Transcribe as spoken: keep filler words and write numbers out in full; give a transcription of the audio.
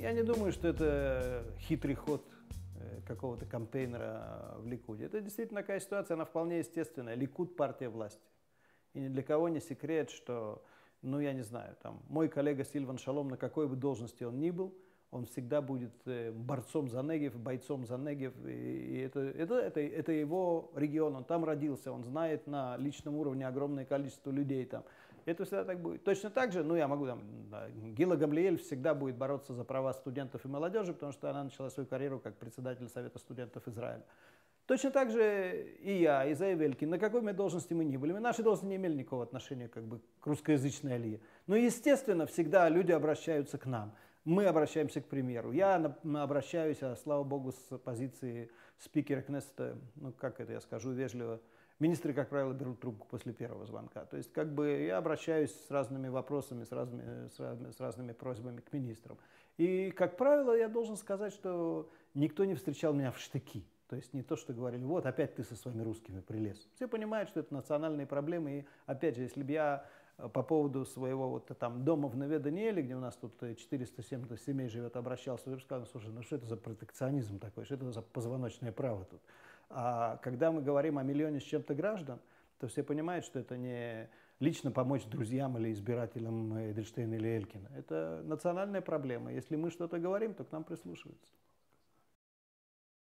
Я не думаю, что это хитрый ход какого-то кампейнера в Ликуде. Это действительно такая ситуация, она вполне естественная. Ликуд – партия власти. И ни для кого не секрет, что, ну я не знаю, там, мой коллега Сильван Шалом, на какой бы должности он ни был, он всегда будет борцом за Негев, бойцом за Негев. И это, это, это, это его регион, он там родился, он знает на личном уровне огромное количество людей там. Это всегда так будет. Точно так же, ну я могу, там, да, Гила Гамлиэль всегда будет бороться за права студентов и молодежи, потому что она начала свою карьеру как председатель Совета студентов Израиля. Точно так же и я, и Зоя Велькин, на какой мы должности мы ни были. Мы наши должности не имели никакого отношения как бы, к русскоязычной алие. Но, естественно, всегда люди обращаются к нам. Мы обращаемся к премьеру. Я обращаюсь, а, слава богу, с позиции спикера Кнессета, ну как это я скажу вежливо, министры, как правило, берут трубку после первого звонка. То есть как бы я обращаюсь с разными вопросами, с разными, с разными, с разными просьбами к министрам. И, как правило, я должен сказать, что никто не встречал меня в штыки. То есть не то, что говорили, вот опять ты со своими русскими прилез. Все понимают, что это национальные проблемы. И опять же, если бы я по поводу своего вот там дома в Неве-Даниэле, где у нас тут четыреста семьдесят семей живет, обращался, я бы сказал, слушай, ну что это за протекционизм такой, что это за позвоночное право тут. А когда мы говорим о миллионе с чем-то граждан, то все понимают, что это не лично помочь друзьям или избирателям Эдельштейна или Элькина. Это национальная проблема. Если мы что-то говорим, то к нам прислушиваются.